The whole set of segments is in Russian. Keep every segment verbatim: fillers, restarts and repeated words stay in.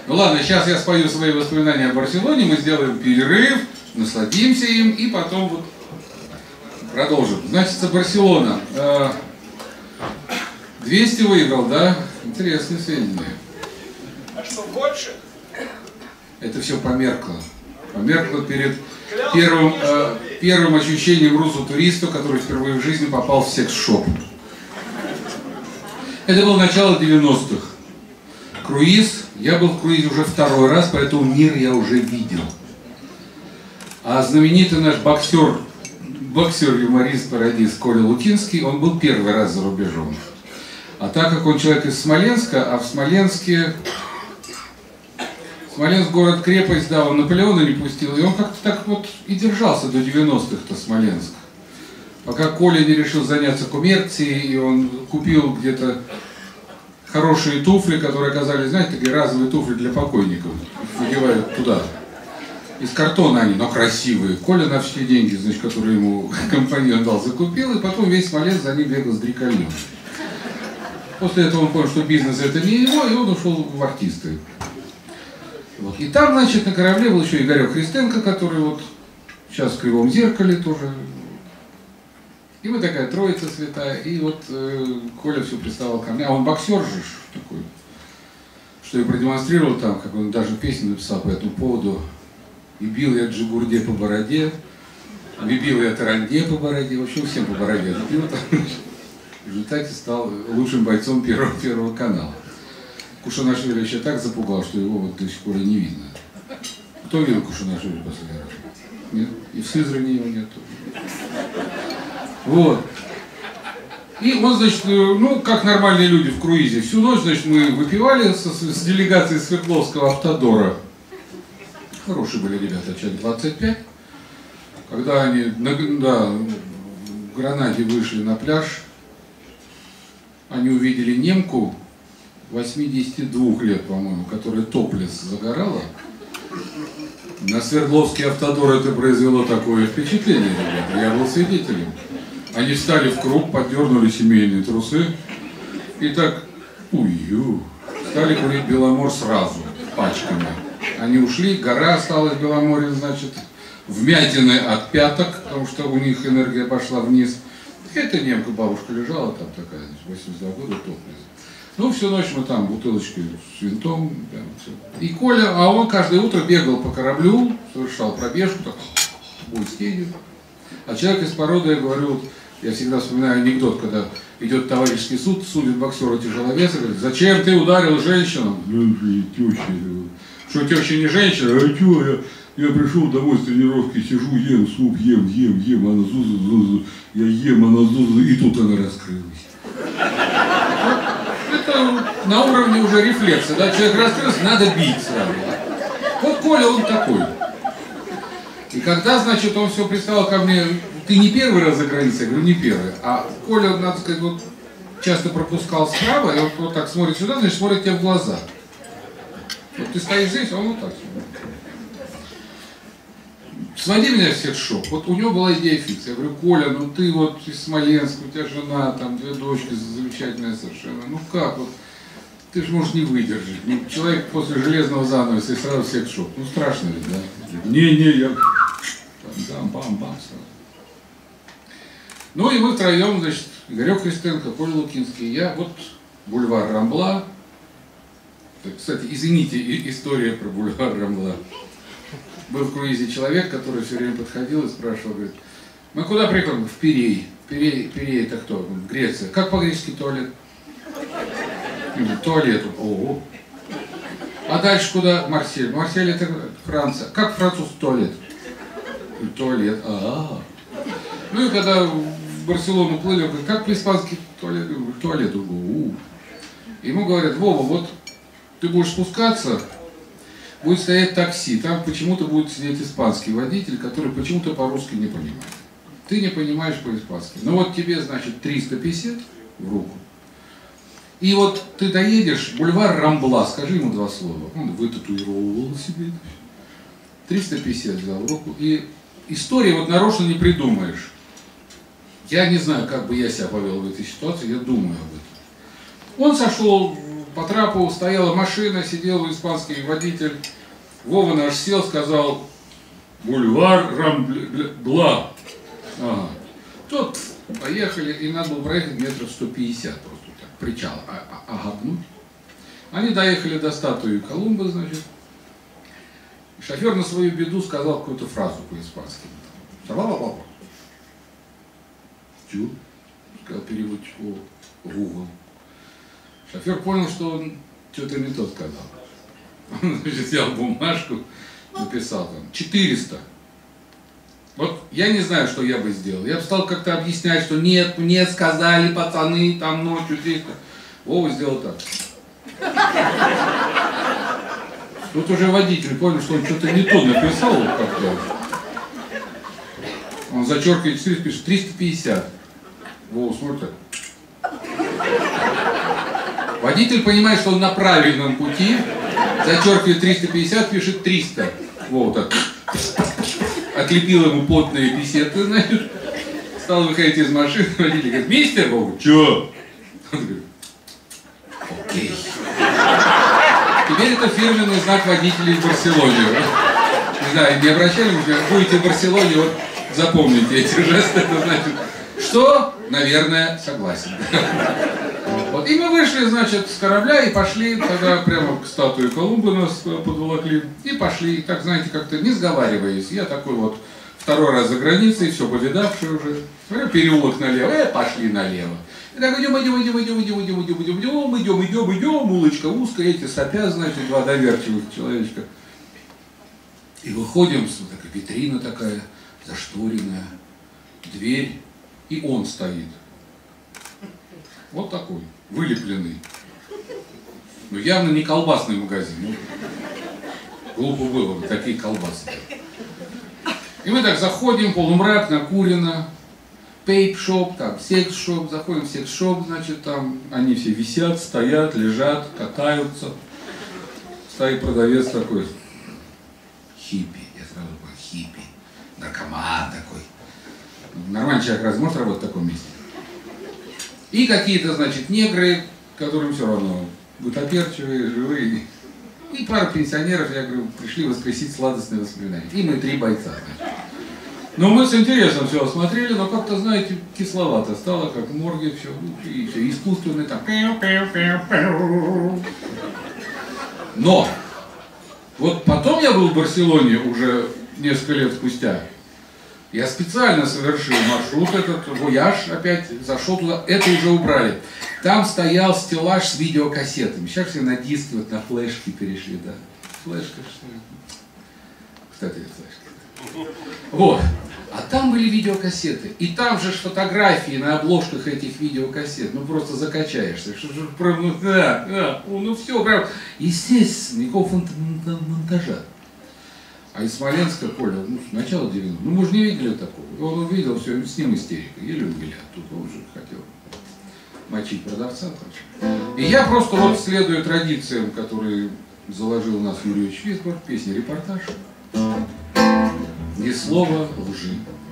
Ну ладно, сейчас я спою свои воспоминания о Барселоне, мы сделаем перерыв, насладимся им и потом вот продолжим. Значит, Барселона. двести выиграл, да? Интересные сведения. А что, больше? Это все померкло. Померкло перед первым, э, первым ощущением русу-туриста, который впервые в жизни попал в секс-шоп. Это было начало девяностых. Круиз. Я был в круизе уже второй раз, поэтому мир я уже видел. А знаменитый наш боксер, боксер-юморист, пародист Коля Лукинский, он был первый раз за рубежом. А так как он человек из Смоленска, а в Смоленске... Смоленск город-крепость, да, он Наполеона не пустил, и он как-то так вот и держался до девяностых-то Смоленск. Пока Коля не решил заняться коммерцией, и он купил где-то хорошие туфли, которые оказались, знаете, такие разовые туфли для покойников, надевают туда. Из картона они, но красивые. Коля на все деньги, значит, которые ему компаньон дал, закупил, и потом весь Смоленск за ним бегал с дрикольем. После этого он понял, что бизнес это не его, и он ушел в артисты. Вот. И там, значит, на корабле был еще Игорек Христенко, который вот сейчас в Кривом Зеркале тоже. И мы такая троица святая, и вот э, Коля все приставал ко мне, а он боксер же такой, что я продемонстрировал там, как он даже песню написал по этому поводу. И бил я Джигурде по бороде, и бил я Таранде по бороде, в общем, всем по бороде бил там. В результате стал лучшим бойцом первого, первого канала. Кушанашвили еще так запугал, что его вот до сих пор и не видно. Кто видел Кушанашвили последний раз? Нет? И в Сызрани его нету. Вот. И он, значит, ну, как нормальные люди в круизе, всю ночь, значит, мы выпивали с, с делегацией Свердловского автодора. Хорошие были ребята, человек двадцать пять. Когда они на, да, в Гранаде вышли на пляж, они увидели немку восьмидесяти двух лет, по-моему, которая топлес загорала. На Свердловский автодор это произвело такое впечатление, ребята. Я был свидетелем. Они встали в круг, поддернули семейные трусы и так, ую, стали курить Беломор сразу, пачками. Они ушли, гора осталась в Беломоре, значит, вмятины от пяток, потому что у них энергия пошла вниз. Эта немка, бабушка лежала там такая, восемьдесят два года, топлес. Ну, всю ночь мы там бутылочкой с винтом. Да, все. И Коля, а он каждое утро бегал по кораблю, совершал пробежку, так, бульстенью. А человек из породы, я говорю, вот, я всегда вспоминаю анекдот, когда идет товарищеский суд, судит боксера тяжеловеса, говорит, зачем ты ударил женщину? Ну, теща. Что, теща не женщина? А что, я, я пришел домой с тренировки, сижу, ем суп, ем, ем, ем, она зуза, зуза, я ем, она зуза, и тут она раскрылась. Это на уровне уже рефлекса, да, человек раскрылся, надо бить сразу. Вот Коля, он такой. И когда, значит, он все приставал ко мне, ты не первый раз за границей, я говорю, не первый, а Коля, надо сказать, вот часто пропускал справа, и он вот так смотрит сюда, значит, смотрит тебе в глаза. Вот ты стоишь здесь, а он вот так смотрит. Своди меня в секс-шоп. Вот у него была идея фикс. Я говорю, Коля, ну ты вот из Смоленска, у тебя жена, там две дочки замечательная совершенно. Ну как вот, ты же можешь не выдержать. Ну, человек после железного занавеса и сразу в секс-шоп. Ну страшно ведь, да? Не-не, я... Бам-бам-бам сразу. Ну и мы втроем, значит, Игорек Христенко, Коля Лукинский, я, вот бульвар Рамбла. Кстати, извините, история про бульвар Рамбла. Был в круизе человек, который все время подходил и спрашивал, говорит, мы куда приехали? В Пирей. Пирей, Пирей это кто? Греция. Как по-гречески туалет? Туалет. Ого. А дальше куда? Марсель. Марсель это Франция. Как француз туалет? Туалет. А-а-а. Ну и когда в Барселону плыли, говорит, как по-испански туалет? Туалет. У-у-у. Ему говорят, Вова, вот ты будешь спускаться, будет стоять такси, там почему-то будет сидеть испанский водитель, который почему-то по-русски не понимает. Ты не понимаешь по-испански. Ну вот тебе, значит, триста пятьдесят в руку. И вот ты доедешь, бульвар Рамбла, скажи ему два слова. Он вытатуировал себе. триста пятьдесят взял в руку. И истории вот нарочно не придумаешь. Я не знаю, как бы я себя повел в этой ситуации, я думаю об этом. Он сошел по трапу стояла машина, сидел испанский водитель. Вова наш сел, сказал: бульвар Рамбла. Ага. Тут поехали, и надо было проехать метров сто пятьдесят просто так, причал, а, а, агапнуть. Они доехали до статуи Колумба, значит. И шофер на свою беду сказал какую-то фразу по-испански. Ла-ла-ла-ла. Чу? Сказал переводчик Google. Шофер понял, что он что-то не то сказал. Он взял бумажку, написал там четыреста. Вот я не знаю, что я бы сделал. Я бы стал как-то объяснять, что нет, мне сказали пацаны там ночью здесь-то. Вова сделал так. Тут уже водитель понял, что он что-то не то написал как-то. Он зачеркивает четыреста, пишет триста пятьдесят. Вова смотрит. Водитель понимает, что он на правильном пути. Зачеркивает триста пятьдесят, пишет триста. Вова так. Отлепил ему потные писеты, значит. Стал выходить из машины. Водитель говорит: мистер Вова, чё? Он говорит: окей. Теперь это фирменный знак водителей в Барселоне. Не знаю, не обращали, может, будете в Барселоне, вот запомните эти жесты, это значит, что, наверное, согласен. Вот, и мы вышли, значит, с корабля и пошли тогда прямо к статуе Колумба, нас подволокли, и пошли, и так, знаете, как-то не сговариваясь. Я такой вот второй раз за границей, все повидавший уже. Смотрю, переулок налево, э, пошли налево. И так идем, идем, идем, идем, идем, идем, идем, идем, идем, идем, идем, идем, улочка узкая, эти сопят, значит, два доверчивых человечка. И выходим, такая витрина такая, зашторенная, дверь, и он стоит. Вот такой, вылепленный. Ну, явно не колбасный магазин. Ну, глупо было бы, такие колбасы. И мы так заходим, полумрак, накурено. Пейп-шоп, там, секс-шоп, заходим в секс-шоп, значит, там они все висят, стоят, лежат, катаются. Стоит продавец такой, хиппи, я сразу понял, хиппи, наркоман такой. Нормальный человек разве может работать в таком месте? И какие-то, значит, негры, которым все равно, гутоперчивые, живые. И пара пенсионеров, я говорю, пришли воскресить сладостные воспоминания. И мы три бойца, значит. Но мы с интересом все осмотрели, но как-то, знаете, кисловато стало, как в морге, все, и все, искусственное там. Но, вот потом я был в Барселоне уже несколько лет спустя. Я специально совершил маршрут, этот вояж, опять зашел туда, это уже убрали. Там стоял стеллаж с видеокассетами. Сейчас все на диски, вот на флешки перешли, да. Флешка, что ли? Кстати, флешка. Вот. А там были видеокассеты. И там же фотографии на обложках этих видеокассет. Ну просто закачаешься. Что же, ну, да, да, ну все, прям. Естественно, никакого монтажа. А из Смоленска, Коля, ну, с начала девяностых, ну мы же не видели такого. Он увидел, все, с ним истерика. Еле увели оттуда, он уже хотел мочить продавца. И я просто вот следую традициям, которые заложил у нас Юрий Висбор, песня «Репортаж». Ни слова лжи.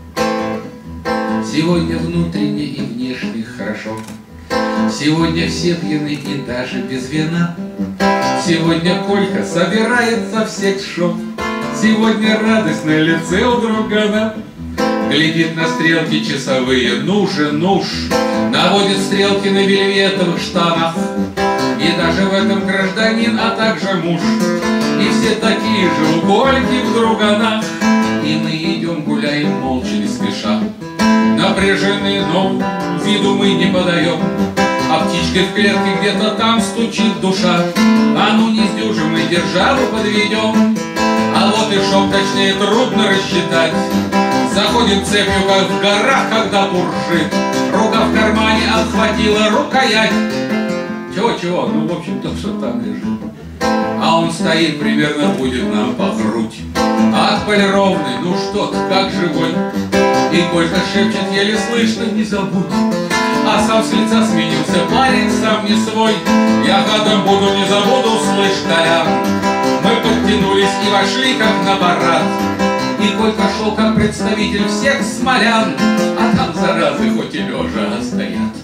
Сегодня внутренне и внешне хорошо. Сегодня все пьяны и даже без вина. Сегодня Колька собирается в секс-шоп. Сегодня радость на лице у другана. Глядит на стрелки часовые, нужен уж. Наводит стрелки на вельветовых штанах. И даже в этом гражданин, а также муж. И все такие же у Кольки в друганах. И мы идем, гуляем молча, не спеша. Напряжены, но виду мы не подаем. А птичкой в клетке где-то там стучит душа. А ну не сдюжим, мы державу подведем. А вот и шоп, точнее, трудно рассчитать. Заходим цепью, как в горах, когда буржит. Рука в кармане отхватила рукоять. Чего-чего, ну, в общем, то, что там лежит. А он стоит, примерно будет нам по грудь. Отполированный, ну что ты, как живой. И Колька шепчет, еле слышно, не забудь. А сам с лица сменился парень, сам не свой. Я гадом буду, не забуду, слышь, Колян. Мы подтянулись и вошли, как на парад. И Колька шел, как представитель всех смолян. А там, заразы, хоть и лежа стоят.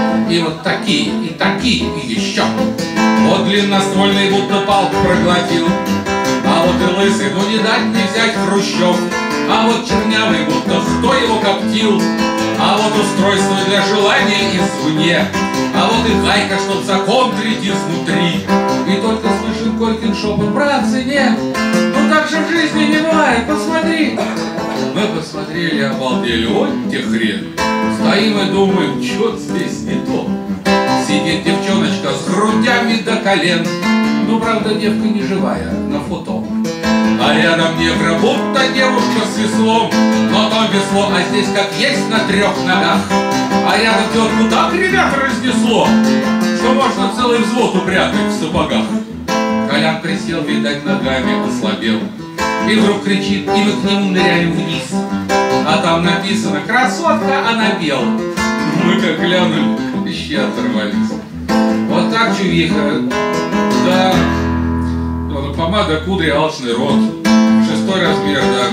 И вот такие, и такие, и еще. Вот длинноствольный будто палку проглотил, а вот и лысый, ну не дать не взять Хрущев. А вот чернявый, будто кто его коптил, а вот устройство для желания извне, а вот и гайка, чтоб законтрить изнутри. И только слышим Колькин шепот: братцы, нет, ну так же в жизни не бывает, посмотри. Мы посмотрели, обалдели, вот те хрен. Стоим и думаем, чё здесь не то. Сидит девчоночка с грудями до колен, ну правда девка не живая, на фото. А рядом негра, будто девушка с веслом, но там весло, а здесь как есть на трех ногах. А рядом тетку так, ребят, разнесло, что можно целый взвод упрятать в сапогах. Колян присел, видать, ногами ослабел, и вдруг кричит, и мы к нему ныряем вниз. А там написано: красотка, а напел. Мы как глянули, еще оторвались. Вот так чувиха, да. Помада, кудри, алчный рот, шестой размер, да.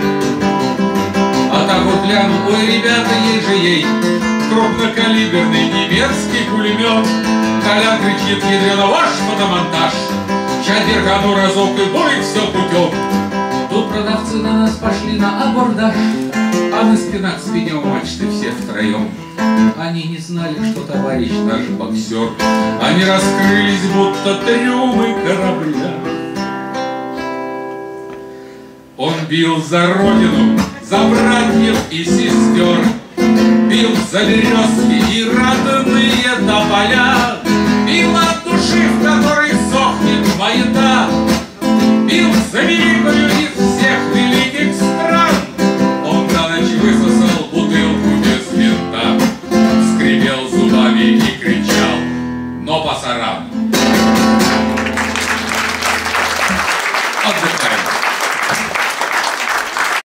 А так вот гляну, ой, ребята, ей же ей крупнокалиберный немецкий пулемет. Колян кричит: ядрено, ваш фотомонтаж, чадергану разок и будет все путем. Тут продавцы на нас пошли на абордаж, а мы спина к спине у мачты все втроем. Они не знали, что товарищ наш боксер. Они раскрылись, будто трюмы корабля. Он бил за родину, за братьев и сестер, бил за березки и родные тополя, бил от души, в которой сохнет маята, бил за великую из всех великих стран. Он на ночь высосал бутылку без винта, скрипел зубами и кричал: но пасаран. Отдыхаем.